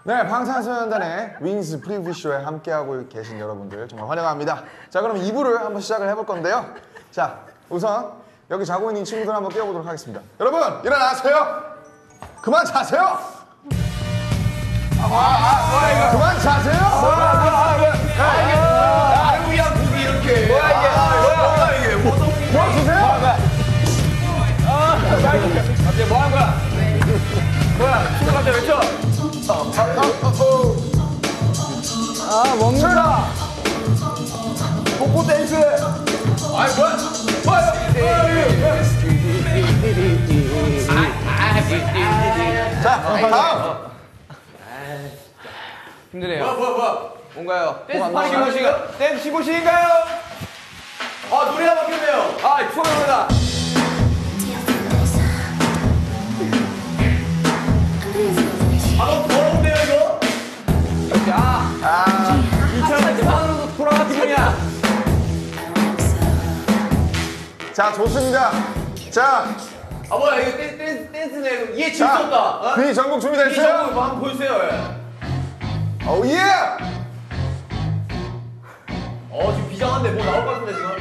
네, 방탄소년단의 윙스 프리뷰쇼에 함께하고 계신 여러분들 정말 환영합니다. 자, 그럼 2부를 한번 시작을 해볼 건데요. 자, 우선 여기 자고 있는 친구들 한번 깨워보도록 하겠습니다. 여러분, 일어나세요! 그만 자세요! 그만 자세요! 나를 위한 곡이 이렇게. 뭐야 이게? 뭐 주세요? 갑자기 뭐 하는 거야? 뭐야? 춤을 갑자기 외쳐. 뭡니다! 복고 댄스. 아이 뭐야? 자, 다음! 힘드네요. 뭐야? 뭔가요? 댄스 파티 기고식인가요? 댄스 기고식인가요? 아 노래가 바뀌었네요. 아 추억 노래다. 아 너무 더러운데요 이거? 야 2024년으로 돌아가 기분이야. 자, 좋습니다. 자, 아 뭐야 이거 댄스네. 이해 질 수 없다. B 전국 이 준비됐어요? 정보 한번 보여주세요. 예. 오, 예! 지금 비장한데 뭐 나올 것 같은데 지금.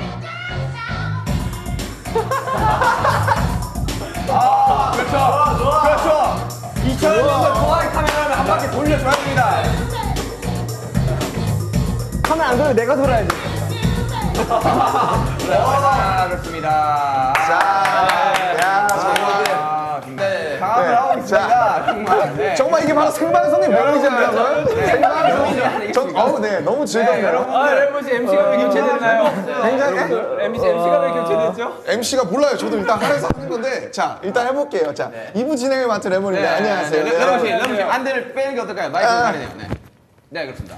그렇죠. 좋아. 그렇죠. 2000년도 동아리 카메라를 한 바퀴 돌려줘야 됩니다. 카메라 안 돌면 내가 돌아야지. 그렇습니다. 자, 야, 정말. 강압을 하고 있습니다. 정말. 네. 정말 이게 바로 생방송의 매력이잖아요. 생방송. 네, 너무 즐겁네요. 여러분 MC가 왜 교체됐나요? 굉장히 MC가 왜 교체됐죠? MC가 몰라요. 저도 일단 하면서 하는 건데, 자, 일단 해볼게요. 자, 2부 진행을 맡은 레몬입니다. 안녕하세요. 레몬씨 안대를 빼는 게 어떨까요? 마이크를 가리네요. 네, 그렇습니다.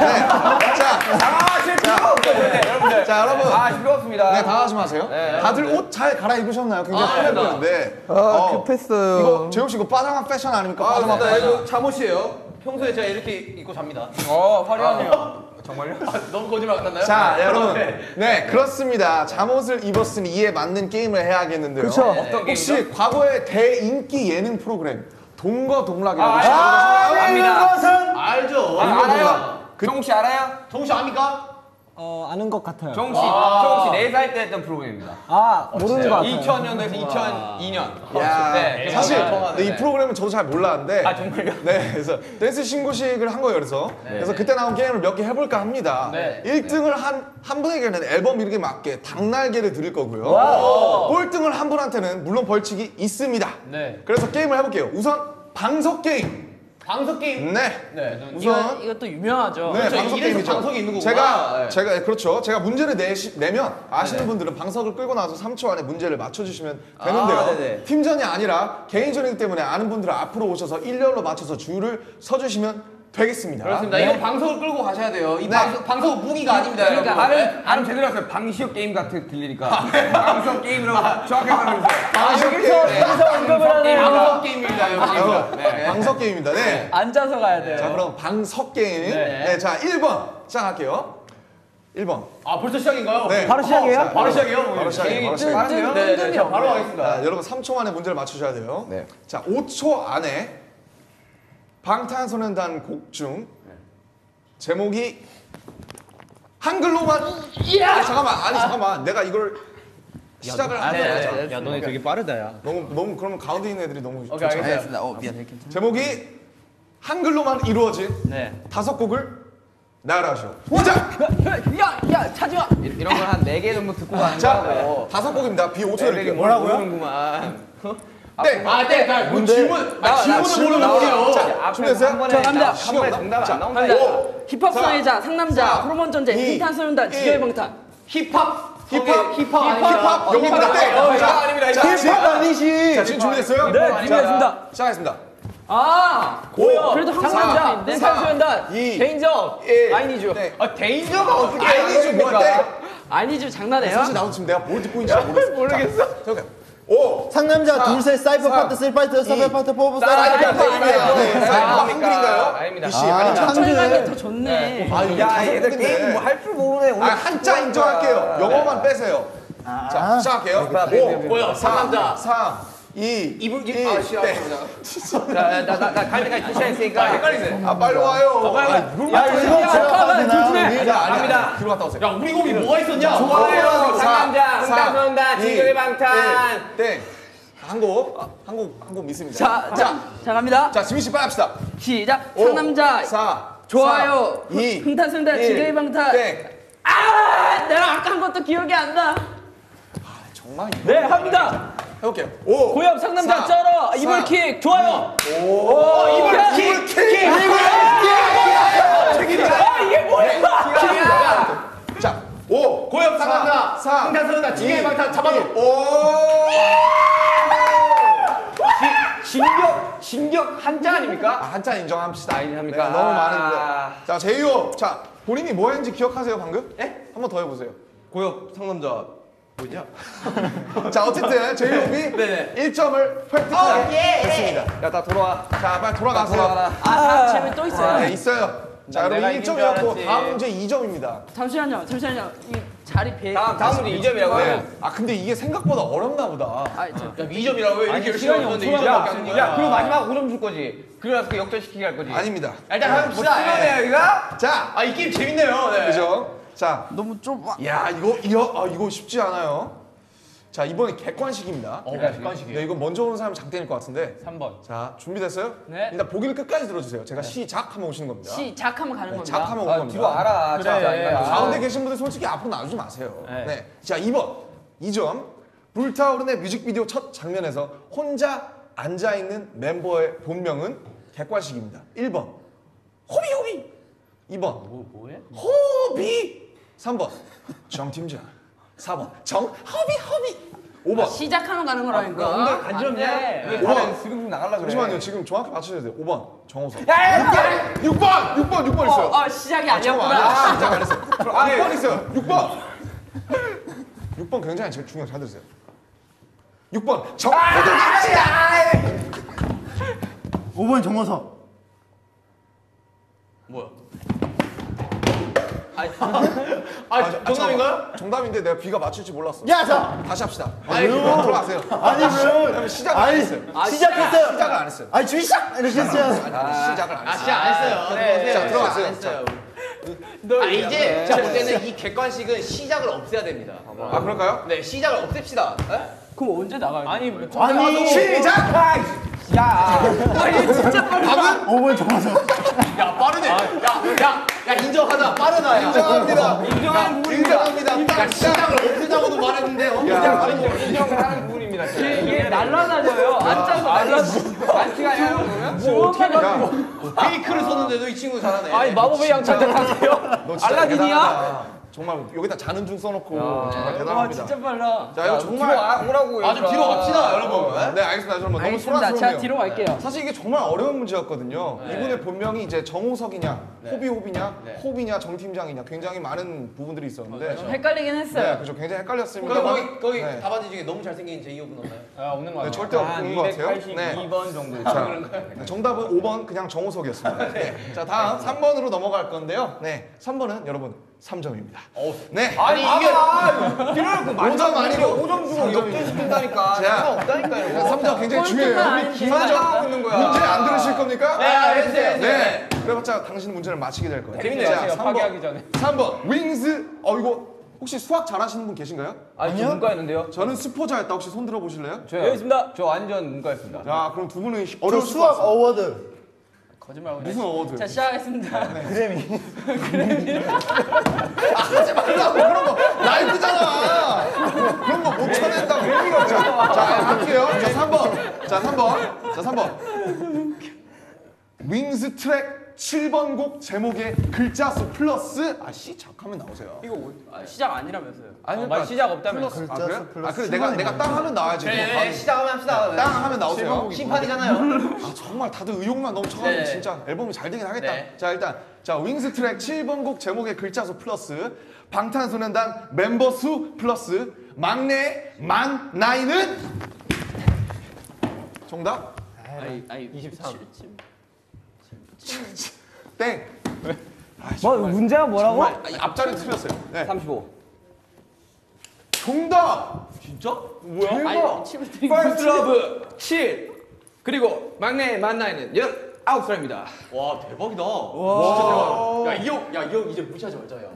여러분들. 자, 여러분. 즐거웠습니다. 네, 당하지 마세요. 다들 옷 잘 갈아입으셨나요? 굉장히 편해 보이는데. 급했어요. 이거 재욱 씨 이거 빠장한 패션 아닙니까? 빠장한 맞습니다. 패션. 이거 잠옷이에요. 평소에 제가 이렇게 입고 잡니다. 화려하네요. 정말요? 너무 거짓말 같았나요? 자, 여러분. 네, 그렇습니다. 잠옷을 입었으니 이에 맞는 게임을 해야겠는데요. 그쵸. 어떤 혹시 과거의 대인기 예능 프로그램 동거동락이라고 압니다. 것은 알죠. 알아요? 정욱 씨 알아요? 정욱 씨 압니까? 아는 것 같아요. 정욱 씨 4살 때 했던 프로그램입니다. 모르는 것 같아요. 2000년도에서 2002년. 야, 네, 사실 정확하네. 이 프로그램은 저도 잘 몰랐는데. 정말요? 네, 그래서 댄스 신고식을 한 거예요. 그래서 그때 나온 게임을 몇 개 해볼까 합니다. 네. 1등을 한 분에게는 앨범 이름에 맞게 닭날개를 드릴 거고요. 꼴등을 한 분한테는 물론 벌칙이 있습니다. 네. 그래서 게임을 해볼게요. 우선 방석 게임. 방석 게임. 네. 우선 이것도 유명하죠. 네, 그렇죠. 방석 이래서 게임이죠. 방석이 있는 거구나. 제가 그렇죠. 제가 문제를 내면 아시는 분들은 방석을 끌고 나서 3초 안에 문제를 맞춰주시면 되는데요. 네네. 팀전이 아니라 개인전이기 때문에 아는 분들은 앞으로 오셔서 일렬로 맞춰서 줄을 서주시면 되겠습니다. 그렇습니다. 네. 이건 방석을 끌고 가셔야 돼요. 이 네. 방석 무기가 아닙니다. 그러니까 여러분. 발음 제대로 하세요. 방시혁 게임 같은 들리니까 방석 게임이라고 정확하게 설명해주세요. 방석 게임. 여기서 언급을 하네요. 방석 게임입니다. 여러분. 네. 방석 게임입니다. 네. 앉아서 가야 돼요. 자, 그럼 방석 게임. 네. 자, 1번 시작할게요. 1번. 벌써 시작인가요? 네. 바로 시작이에요? 자, 바로 시작이에요? 바로 시작이에요. 바로 시작이에요. 빠른데요? 네, 자, 바로 가겠습니다. 자, 여러분 3초 만에 문제를 맞추셔야 돼요. 네. 자, 5초 안에 방탄소년단 곡 중 제목이 한글로만. 잠깐만. 내가 이걸 시작을 안 해야 야, 너네 되게 빠르다, 야. 너무 그러면 가운데 있는 애들이 너무 오케이, 좋잖아요. 알겠습니다. 미안해. 제목이 한글로만 이루어진 네. 5곡을 나열하시오. 시작. 야, 차지 마. 이런 걸 한 4개 정도 듣고 가는 자, 거고 5곡입니다. B 5초 드릴게요. 모르는구만. 네. 네. 질문을 모르는 자, 준비됐어요? 한 번에 저 갑니다. 한 번에 정답 자, 안 나온다. 힙합 자, 상의자, 상남자, 자, 호르몬 전쟁, 이, 방탄소년단, 이. 지결 방탄. 힙합 힙합 영입니다. 땡. 아닙니다. 자, 아니시. 자, 지금 준비됐어요? 네, 준비했습니다. 시작하겠습니다. 그래도 상남자, 방탄소년단, 이, 개인적, 일. 아이니즈. 네. 데인저가 어떻게 아니지 뭐야 땡. 아이니즈 장난해요? 사실 나도 지금 내가 뭘 듣고 있는지 잘 모르겠어. 자, 5. 상남자 둘셋 사이퍼 파트 쓰리 파트 서브 파트 포브 사이퍼 한글인가요? 아닙니다. B 씨 아니죠? 천천히 더 좋네. 야, 얘들 게임 뭐 할 줄 모르네. 오늘 한자 인정할게요. 영어만 빼세요. 자, 시작할게요. 5, 뭐야? 4, 상남자. 3, 이분 땡. 나 갈비까지 투시했으니까 헷갈리네. 아 빨리 와요. 야 이거 제가 되나요? 갑니다. 뒤로 갔다 오세요. 야 우리 곡이 뭐가 있었냐? 좋아요. 상남자, 흥당선다, 지극의 방탄. 땡. 한곡 미스입니다. 자 갑니다. 자 지민 씨 빨리 합시다. 시작. 5, 상남자 4, 좋아요. 2, 흥탄승단 지게의 방탄. 땡. 아 내가 아까 한 것도 기억이 안 나. 정말 네 합니다. 해볼게요. 5, 고엽 상남자 4, 쩔어 이불킥 좋아요. 이불킥! 아 이게 뭐야? 자, 5, 고엽 상남자, 4, 흥당선다, 지극의 방탄 잡아줘. 진격 한자 아닙니까? 한자 인정합시다. 인정합니까? 네, 너무 많은데. 아. 자, 제이홉. 자, 본인이 뭐 했는지 기억하세요, 방금? 예? 한 번 더 해보세요. 고엽 상남자 뭐냐? 자, 어쨌든 제이홉이 네네. 1점을 획득하게 예. 됐습니다. 야 나 돌아와. 자, 빨리 돌아가세요. 아 질문 또 있어요. 네, 있어요. 자, 내가 여러분 이긴 줄 1점이었고 알았지. 다음 문제 2점입니다. 잠시만요. 이 자리 비해. 다음 문제 2점이라고요? 네. 아, 근데 이게 생각보다 어렵나 보다. 아, 저, 야 2점이라고 왜 이렇게 열심히 시간이 하는데 엄청 2점밖에 안 많아. 돼? 야 그리고 마지막 5점 줄 거지. 그래서 그 역전시키게 할 거지. 아닙니다. 일단 한번 보자. 네 여기가. 자, 이 게임 재밌네요. 네. 그죠? 자, 너무 좁아. 야, 이거 쉽지 않아요. 자, 이번에 객관식입니다. 객관식이에요. 네, 이거 먼저 오는 사람이 장땡일 것 같은데. 3번. 자, 준비됐어요? 네. 일단 보기를 끝까지 들어주세요. 제가 시작하면 오시는 겁니다. 시작하면 가는 겁니다. 시작하면 오는 겁니다. 뒤로 알아. 그래. 가운데 계신 분들 솔직히 앞으로 나오지 마세요. 네. 네. 자, 2번. 2점. 불타오르네 뮤직비디오 첫 장면에서 혼자 앉아있는 멤버의 본명은 객관식입니다. 1번. 호비. 2번. 뭐해? 호비. 3번. 정팀장. 4번. 호비. 5번. 시작하면 가는 거라니까. 엉덩이 간지럽냐? 왜 5번. 다들 지금 나가려고 그래? 잠시만요. 지금 정확히 맞추셔야 돼요. 5번. 정호석. 6번 있어요. 시작이 잠깐만. 아니었구나. 시작 안 했어요. 6번 있어요. 6번. 6번 굉장히 제일 중요한 잘 들으세요. 6번. 5번 정호석. 뭐야? 정답인가요? 정답인데 내가 비가 맞출지 몰랐어. 야 자. 다시 합시다. 들어가세요. 아니 왜? 시작을 안 했어요. 시작했어요. 시작을 안 했어요. 아니 주의 시작 이렇게 했어요. 시작을 안 했어요. 진짜 안 했어요. 네. 자, 들어가세요. 했어요. 이제 제가 볼 때는 이 객관식은 시작을 없애야 됩니다. 아, 그럴까요? 네, 시작을 없앱시다. 그럼 언제 나가요? 아니 아니 시작! 답은 5번 정호석. 야 빠르네. 야 인정하자. 빠르다. 야. 인정합니다. 인정합니다. 야 시작을 없애자고도 말했는데요. 인정하는 부분입니다. 이게 날라다녀요. 앉아서 날라다녀. 안티가 아니라 뭐 어떻게 페이크를 썼는데도 이 친구 잘하네. 아니 마법의 양착을 하세요? 너 진짜 알라딘이야? 대단하다. 정말 여기다 자는 중 써놓고 정말 와 대단합니다. 진짜 빨라. 자, 이거 정말 오라고. 좀 뒤로 갑시다, 여러분. 네, 알겠습니다. 여러분 너무 알겠습니다. 소란스럽네요. 제가 뒤로 갈게요. 사실 이게 정말 어려운 문제였거든요. 이분의 본명이 이제 정호석이냐, 호비냐, 호비냐, 정팀장이냐 굉장히 많은 부분들이 있었는데 좀 헷갈리긴 네, 했어요. 그죠. 굉장히 헷갈렸습니다. 거기 네. 답안지 중에 너무 잘생긴 제이홉은 없나요? 없는 거 네, 같아요. 절대 없는 것 같아요. 네. 2번 정도. 자, 네, 정답은 5번 그냥 정호석이었습니다. 네. 자, 다음 3번으로 넘어갈 건데요. 네, 3번은 여러분 3점입니다. 네. 아니 이게 뒤로는 5점 아니고 5점 주고 3점입니다. 역전시킨다니까. 자, 없다니까요. 3점 굉장히 중요해요. 꼴등만 3점 있는 거야. 문제 안 들으실 겁니까? 네, 알겠어요. 네. 그래봤자 당신 문제를 맞히게 될 거예요. 재밌네요. 자, 제가 파괴하기 전에. 3번 윙즈. 이거 혹시 수학 잘하시는 분 계신가요? 아니, 저 문과였는데요. 저는 스포자였다. 혹시 손 들어보실래요? 저요. 여기 있습니다. 저 완전 문과였습니다. 자, 그럼 두 분은 저 어려울 수학 수학 어워드. 거짓말하고. 무슨 어워드? 자 시작하겠습니다. 그래미. 하지 말라고 그런 거 라이브잖아. 그런 거 못 쳐낸다고. 자, 할게요. 자, 3번. 자, 3번. 윙스 트랙 7번 곡 제목의 글자 수 플러스 시작하면 나오세요. 이거 시작 아니라면서요? 아니, 말 시작 없다면. 아, 그래? 아, 그래 내가 땅 하면 나와야지. 네, 시작하면 합시다. 땅 하면 나오세요. 심판이잖아요. 아, 정말 다들 의욕만 넘쳐가지고 네. 진짜 앨범이 잘 되긴 하겠다. 네. 자, 일단 윙스 트랙 7번 곡 제목의 글자 수 플러스 방탄소년단 멤버 수 플러스 막내 만 나이는 정답? 아니 23. 땡. 뭐 문제가 뭐라고? 앞자리 틀렸어요. 네. 35. 정답. 진짜? 뭐야? 아니, 칩을 드리고 First Love 7 그리고 막내 만나이는 19살입니다. 와 대박이다. 진짜 대박. 야이 형 이제 무시하지 말자 야.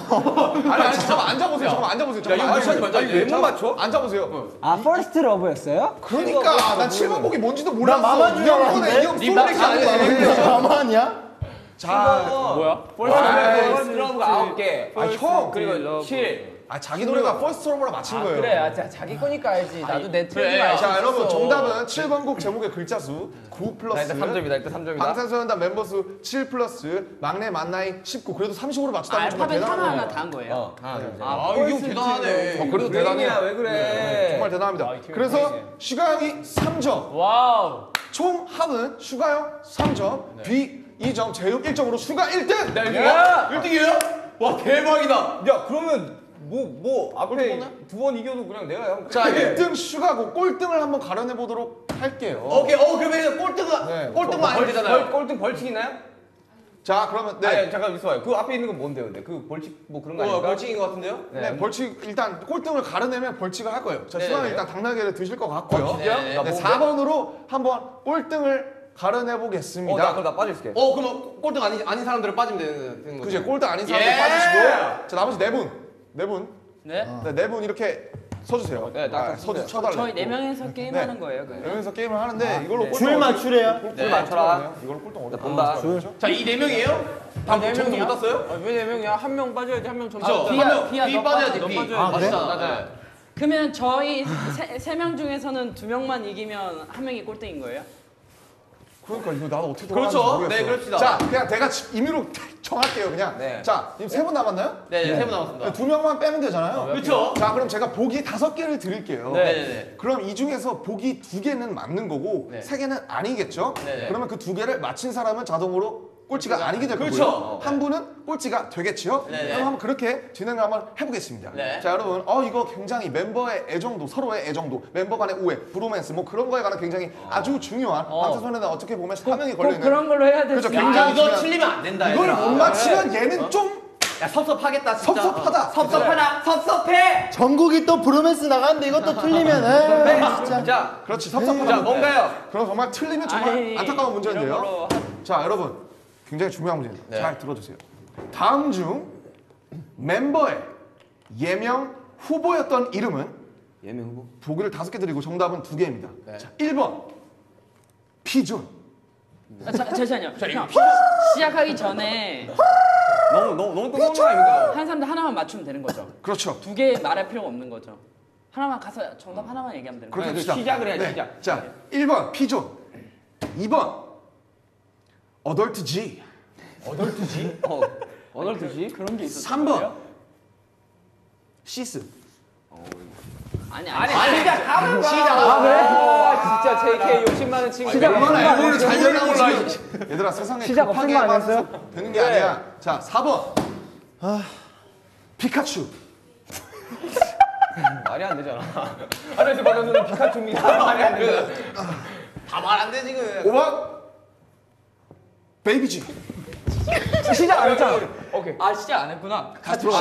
아니 잠깐만 앉아보세요. 잠깐만 앉아보세요. 야, 이거 무시하지 말자, 이제. 왜못 맞춰? 앉아보세요. 아 퍼스트 러브였어요? 그러니까 난 7번 곡이 뭔지도 몰랐어. 마만 줄 알았는데? 이형 솔렉이 아니야. 가만이야? 자, 뭐야? First Love가 9개. 아 형. 그리고 7. 아 자기 노래가 퍼스트 러브라 맞힌 거예요. 그래, 아, 자기 거니까 알지. 나도 내 틀린 그래. 거 알지. 자 여러분 정답은 7번 곡 제목의 글자 수 9 플러스 일단 3점이다. 일단 3점이다. 방탄소년단 멤버 수 7 플러스 막내 만나이 19 그래도 30으로 맞췄다면 정말 알파벳 대단한 하나하나 거예요. 다 한 거예요. 하나 둘 셋. 아 이 형 대단하네. 그래도 대단해요. 왜 그래? 정말 대단합니다. 그래서 슈가 형이 3점, 와우. 총 합은 슈가 형 3점, B 2점, 재욱 1점으로 슈가 1등. 야 1등이에요? 와 대박이다. 야 그러면 뭐 앞에 두 번 이겨도 그냥 내가 형. 자 1등 슈가고 꼴등을 한번 가려내 보도록 할게요. 오케이 그러면 꼴등은 꼴등은 아니면 되잖아요. 꼴등 벌칙 있나요? 자 그러면 네. 아니 잠깐 있어봐요. 그 앞에 있는 건 뭔데요? 근데 그 벌칙 뭐 그런 거 아닙니까? 벌칙인 것 같은데요? 네, 벌칙 일단 꼴등을 가려내면 벌칙을 할 거예요. 자, 네, 슈가는 네. 일단 당나귀를 드실 것 같고요. 진짜요? 네, 나 뭔데? 4번으로 한번 꼴등을 가려내 보겠습니다. 나 그럼 나 빠질게. 그러면 꼴등 아닌 사람들은 빠지면 되는 거죠? 그죠? 꼴등 아닌 사람들 예! 빠지시고, 자 나머지 네 분, 네? 네 분 이렇게 서주세요. 네, 딱 서달래요. 저희 4명이서 게임하는 거예요, 그냥. 여기서 게임을 하는데 이걸로 꼴등 줄 맞추래요? 꼴등 맞춰라. 이걸로 꼴등 어디 본다. 자이 4명이에요? 다 점수 못 땄어요? 왜 4명이야? 한 명 빠져야지, 한 명 점수. 그쵸? 비야, B 너 빠져야지 너 B. 빠져야지. 맞잖아. 네. 그러면 저희 3명 중에서는 2명만 이기면 한 명이 꼴등인 거예요? 그러니까 이거 나도 어떻게 그렇죠. 돌아가는지 모르겠어. 네, 그럽시다. 자, 그냥 내가 임의로 정할게요, 그냥. 네. 자, 지금 3분 남았나요? 네, 3분 남았습니다. 2명만 빼면 되잖아요. 그렇죠. 자, 그럼 제가 보기 5개를 드릴게요. 네네네. 그럼 이 중에서 보기 2개는 맞는 거고 네. 3개는 아니겠죠? 네네. 그러면 그 2개를 맞힌 사람은 자동으로 꼴찌가 아니게 될 거고요. 그렇죠. 한 분은 꼴찌가 되겠죠? 네네. 그럼 한번 그렇게 진행을 한번 해보겠습니다. 네. 자, 여러분, 이거 굉장히 멤버의 애정도, 서로의 애정도, 멤버 간의 우애, 브로맨스, 뭐 그런 거에 관한 굉장히 아주 중요한 방탄소년단 어떻게 보면 사명이 꼭 걸려있는 그런 걸로 해야 그렇죠. 되지. 굉장히 이거 중요한- 틀리면 안 된다. 이걸 얘들아. 못 맞히면 얘는 좀 야 섭섭하겠다 진짜. 섭섭하다. 섭섭하다. 섭섭해. 전국이 또 브로맨스 나가는데 이것도 틀리면 에이, 진짜. 자, 그렇지 섭섭하다. 자 뭔가요? 그럼 정말 틀리면 정말 아이, 안타까운 이런 문제인데요. 걸로 자 여러분 굉장히 중요한 문제입니다. 네. 잘 들어주세요. 다음 중 멤버의 예명 후보였던 이름은 예명 후보. 보기를 5개 드리고 정답은 2개입니다. 네. 자 1번 피존. 잠시만요. 형, 시작하기 전에 너무 뜬금없는 거 아닙니까? 한 사람들 하나만 맞추면 되는 거죠. 그렇죠. 2개 말할 필요가 없는 거죠. 하나만 가서 정답 하나만 얘기하면 되는 그렇게 거죠. 합시다. 시작을 해야지, 네. 시작. 자 1번 피존. 2번 어덜트 G. 어덜트지? 어덜트지? 그런 게 있었어요. 3번 시스. 아니. 시작 가만 시작. 그래? 진짜 JK 욕심 많은 친구. 시작 얼마나 앨범을 잘 내려고 지금. 얘들아 세상에 시작 급하게 없을 거 해봐서 아니었어요? 되는 게 아니야. 자 4번 피카츄. 말이 안 되잖아. 아저씨 받아주는 피카츄입니다. 말이 안 돼. 다 말 안 돼 지금. 5번 베이비지. 시작 안 했잖아. 오케이. 아 시작 안 했구나.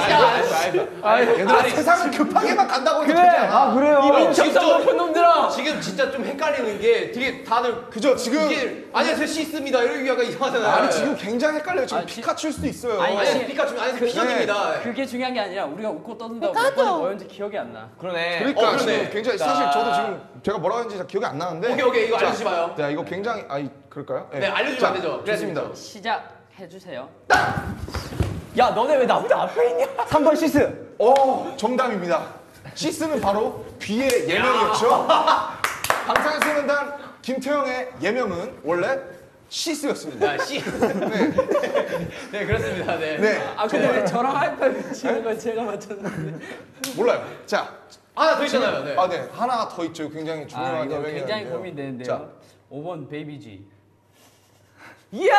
얘들아 세상은 급하게만 간다고 해도 그래. 되지 않아. 아 그래요. 진짜 높은 놈들아. 지금 진짜 좀 헷갈리는 게 되게 다들 그죠 지금. 이게 아니야 저 시스입니다 이러기 약간 이상하잖아요. 아니 지금 굉장히 헷갈려요. 지금 아, 지- 피카츄일 수도 있어요. 아니, 아니 피카츄 아니 피존입니다. 그게 중요한 게 아니라 우리가 웃고 떠든다고 몇 번이 뭐였는지 기억이 안 나. 그러네. 그러니까 그러네. 지금 굉장히 사실 저도 지금 제가 뭐라고 했는지 잘 기억이 안 나는데. 오케이 이거 자, 알려주지 마요. 네 이거 굉장히 그럴까요? 네, 알려주면 안 되죠. 좋습니다. 시작해 주세요. 야 너네 왜 나보다 앞에 있냐? 3번 시스. 정답입니다. 시스는 바로 B의 예명이었죠. 방탄소년단 김태형의 예명은 원래 시스였습니다. 씨. 네. 네 그렇습니다. 네. 네. 아 근데 왜 저랑 하이파이브 치는 걸 제가 맞췄는데. 몰라요. 자, 하나 더 있잖아요. 네. 네. 하나 더 있죠. 굉장히 아 중요한 이거 예명이었는데요. 굉장히 고민되는데요. 자, 5번 베이비지. 이야.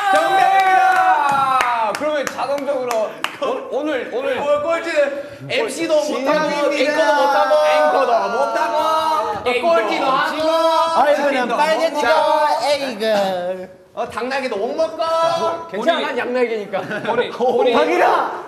정답입니다. 그러면 자동적으로 오늘 꼴찌는 MC도 못하고 앵커도 못하고 꼴찌도 하고 아이 그냥 빨개지고 에이그. 당나귀도 못 먹고. 괜찮아, 난 양날개니까. 본이. 박이라!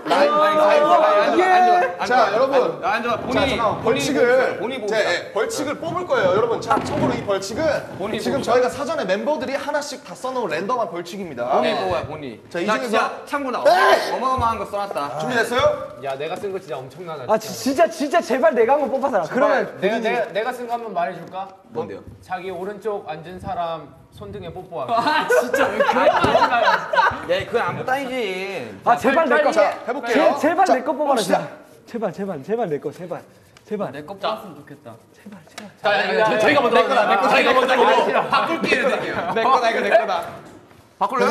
자, 여러분. 앉아. 자, 잠깐 벌칙을 벌칙을 뽑을 거예요, 여러분. 자, 참고로 이 벌칙은 지금 저희가 사전에 멤버들이 하나씩 다 써놓은 랜덤한 벌칙입니다. 본이 뽑아야 본이. 자, 이 나 중에서 진짜 참고나 어마어마한 거 써놨다. 준비됐어요? 야, 내가 쓴 거 진짜 엄청나다. 아, 진짜 제발 내가 한번 뽑아서라. 그러면 내가 쓴 거 한번 말해줄까? 뭔데요? 자기 오른쪽 앉은 사람 손등에 뽀뽀하기. 아, 진짜 왜 그런 거 하지 마요. 야, 그건 아무것도 아니지. 아, 제발 내 거. 자, 해볼게요. 제발 자, 내 거 뽑아라. 봅시다. 제발 내 거. 제발. 내 거 뽑았으면 좋겠다. 저희가 먼저 내 거다. 내 거. 저희가 먼저 보고 바꿀 기회를 드릴게요. 내 거다, 이거 내 거다. 바꿀래요?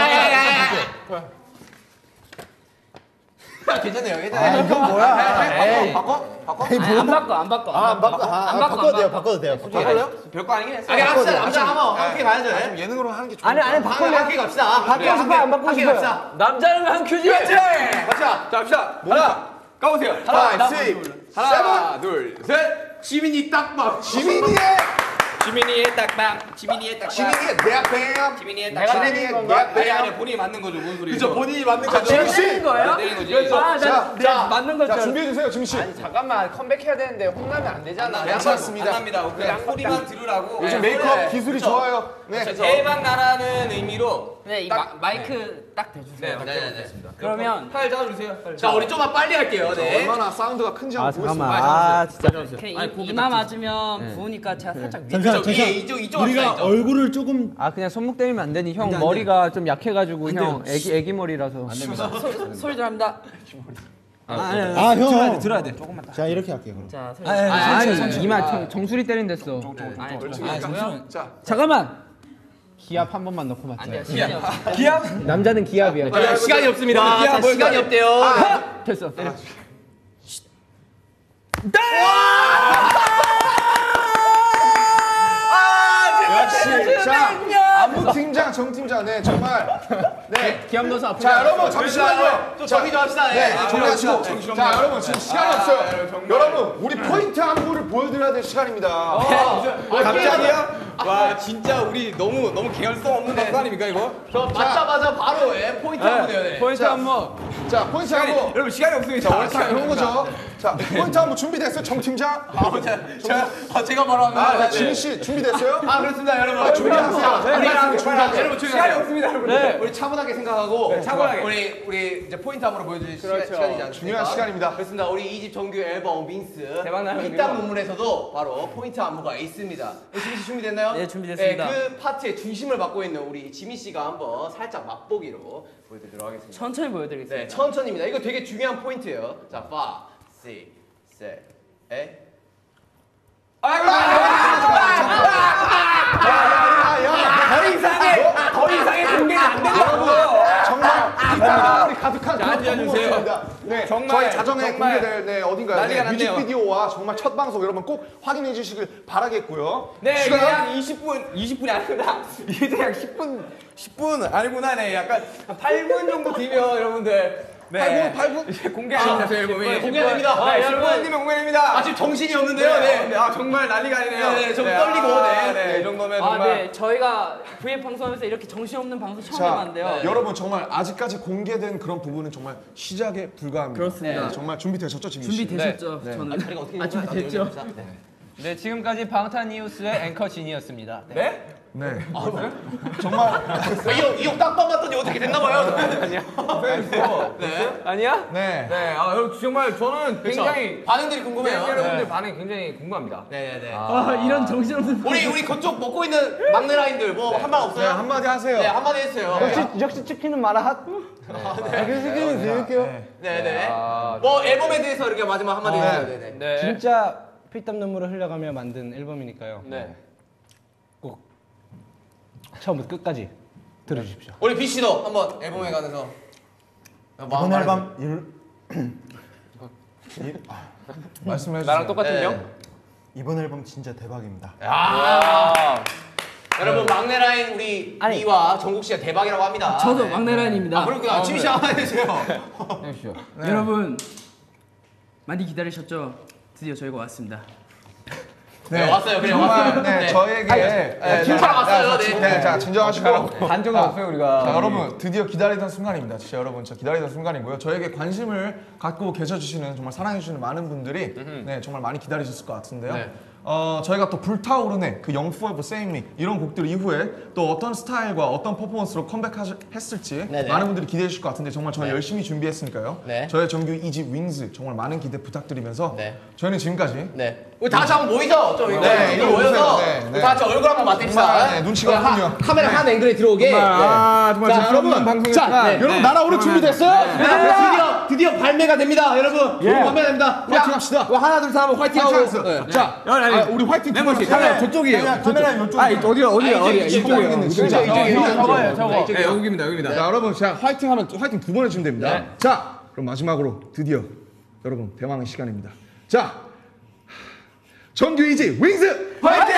괜찮네요. 괜찮아요. 이건 뭐야? 바꿔? 안 바꿔. 바꿔도 돼요. 바꿀래요? 별거 아니긴 했어. 갑시다. 남자 한번 함께 가야죠. 좀 예능으로 하는 게 좋을 것 아니 같아요. 바꿀래. 함께 갑시다. 바꾸고 싶어요, 안 바꾸고 함께 싶어요? 갑시다. 남자는 한 큐지. 갑시다. 자, 갑시다. 하나, 까보세요. 하나, 6, 하나, 둘, 셋. 지민이 딱밥. 지민이의 지민이의 딱딱. 지민이의 딱딱. 지민이의 대학뱀. 지민이의 내가 딱딱. 내는 아니, 건가? 아니, 본인이 만든 거죠. 무슨 소리예요? 그죠, 본인이 만든 자, 거죠. 지민 씨. 내는 거예요? 내는 거지. 아, 자, 나 맞는 거 자, 줄. 준비해 주세요, 지민 씨. 아니 잠깐만 컴백해야 되는데 혼나면 안 되잖아. 괜찮습니다. 안 합니다. 그냥 소리만 들으라고. 요즘 네. 메이크업 기술이 좋아요. 네. 대박 나라는 의미로. 네, 이 마이크 딱 대주세요. 네. 그러면 팔 잡아주세요. 자, 우리 좀만 빨리 할게요. 네. 얼마나 사운드가 큰지 한번 보겠습니다. 아 진짜. 그냥 이마 맞으면 부으니까 제가 살짝 밑. 이쪽 우리가 얼굴을 조금 아 그냥 손목 때리면 안 되니 형 머리가 좀 약해가지고 형 애기 머리라서 소리 들어갑니다. 형 들어야 돼. 자 이렇게 할게요 그럼. 자, 소리. 아니 이마 정수리 때린댔어. 자, 잠깐만. 기압 한 번만 넣고 맞자. 안 돼요. 시간이 없어. 남자는 기압이야. 시간이 없습니다. 자, 시간이 없대요. 됐어. 때려. 역시. 자, 안무 팀장, 정 팀장, 네 정말. 네. 기압 넣어서 앞으로. 자, 여러분 잠시만요. 좀 정리 좀 합시다. 네, 정리하시고. 자, 여러분 지금 시간이 없어요. 여러분, 우리 포인트 안무를 보여드려야 될 시간입니다. 갑자기요? 와, 진짜 우리 너무 계열성 없는 방송 아닙니까 이거? 저 맞자마자 바로 포인트 한번 해야 돼. 포인트 한번. 자, 포인트 안무. 여러분 시간이 없습니다. 자, 원래 이런 거죠. 자, 포인트 안무 준비됐어요, 정 팀장? 제가 바로 합니다. 아, 자, 지민 씨 준비됐어요? 그렇습니다, 여러분. 준비하세요. 여러분 시간이 없습니다, 여러분. 우리 차분하게 생각하고 차분하게. 우리 이제 포인트 안무를 보여줄 시간이지 않습니까? 중요한 시간입니다. 그렇습니다. 우리 2집 정규 앨범 윈스 대박 나는 이땅 눈물에서도 바로 포인트 안무가 있습니다. 지민 씨 준비됐나요? 네, 준비됐습니다. 네, 그 파트의 중심을 맡고 있는 우리 지민 씨가 한번 살짝 맛보기로 보여드리도록 하겠습니다. 천천히 보여드리겠습니다. 네, 천천히입니다. 이거 되게 중요한 포인트예요. 자, 5, 6, 7, 8. 더 이상의 공개는 안 된다고. 정말 이따가 가득한 그런 앉아주세요. 방법입니다. 네, 정말, 저희 자정에 정말 공개될 네, 어딘가요? 난리가 네, 났네요. 뮤직비디오와 정말 첫 방송 여러분 꼭 확인해 주시길 바라겠고요. 네, 시간 그냥 20분이 아니라 이게 그냥 10분 아니구나. 네, 약간 한 8분 정도 뒤면 여러분들. 네. 8분? 이제 공개합니다, 저희 앨범이. 공개됩니다. 네, 여러분. 10분이면 공개됩니다. 지금 정신이 없는데요. 네. 아, 정말 난리가 아니네요. 네, 좀 떨리고, 네. 이 정도면 아, 정말. 네. 저희가 VF 방송하면서 이렇게 정신없는 방송 처음 자, 해봤는데요. 여러분 정말 아직까지 공개된 그런 부분은 정말 시작에 불과합니다. 그렇습니다. 네, 정말 준비되셨죠, 지민 씨? 준비되셨죠? 저는. 자리가 어떻게 준비됐죠? 네 지금까지 방탄이오스의 앵커 진이었습니다. 네? 네. 정말 이형 딱밤 맞더니 어떻게 됐나봐요. 아니야? 네. 네, 아, 여러분, 정말 저는 굉장히 반응들이 궁금해요. 여러분들 반응이 굉장히 궁금합니다. 네네네. 이런 정신없는. 우리 그쪽 먹고 있는 막내 라인들 뭐 한 말 없어요? 네, 한마디 하세요. 네, 한마디 해주세요. 역시 치킨은 마라. 네네. 뭐 앨범에 대해서 이렇게 마지막 한마디 해주세요. 네네. 네. 진짜 피땀 눈물을 흘려가며 만든 앨범이니까요. 네. 꼭 처음부터 끝까지 들어주십시오. 우리 B 씨도 한번 앨범에 관해서 이번 앨범 말씀해 주세요. 나랑 똑같은요? 네. 이번 앨범 진짜 대박입니다. 여러분 막내 라인 우리 B와 정국 씨가 대박이라고 합니다. 저도 네. 막내 라인입니다. 그렇구나. 지민 씨 한번 해주세요. 여러분 많이 기다리셨죠? 드디어 저희가 왔습니다. 네, 왔어요. 그래 정말 왔어요. 네, 저에게 진짜 왔어요. 네. 네, 자 진정하시고 반정은 없어요 우리가. 자, 여러분 드디어 기다리던 순간입니다. 진짜 여러분 저 기다리던 순간이고요. 저에게 관심을 갖고 계셔주시는 정말 사랑해주시는 많은 분들이 네 정말 많이 기다리셨을 것 같은데요. 네. 저희가 또 불타오르네 그 Young Forever Save Me 이런 곡들 이후에 또 어떤 스타일과 어떤 퍼포먼스로 컴백했을지 네네. 많은 분들이 기대해 주실 것 같은데 정말 저희 열심히 준비했으니까요. 네. 저의 정규 2집 윙즈 정말 많은 기대 부탁드리면서 네. 저희는 지금까지 네. 우리 다 같이 한번 모이죠. 좀 네, 이거 모여서 네, 네. 우리 다 같이 얼굴 한번 맞대시다. 정말, 네, 눈치가 없군요. 카메라 한 앵글에 들어오게. 정말 자, 여러분, 방송이니까. 자, 네. 여러분 날아오를 준비됐어요? 드디어 발매가 됩니다, 여러분. 발매가 됩니다. 화이팅 합시다. 하나 둘 셋 하면 화이팅 하고. 화이팅 자, 우리 화이팅 두 번 합시다. 카메라 저쪽이에요. 카메라 이쪽. 어디야? 이쪽이요. 진짜 저거예요, 저거. 네, 여기입니다. 자, 여러분, 자, 화이팅 하면 화이팅 두 번 해주시면 됩니다. 자, 그럼 마지막으로 드디어 여러분 대망의 시간입니다. 자, 정규 2집 윙즈 화이팅!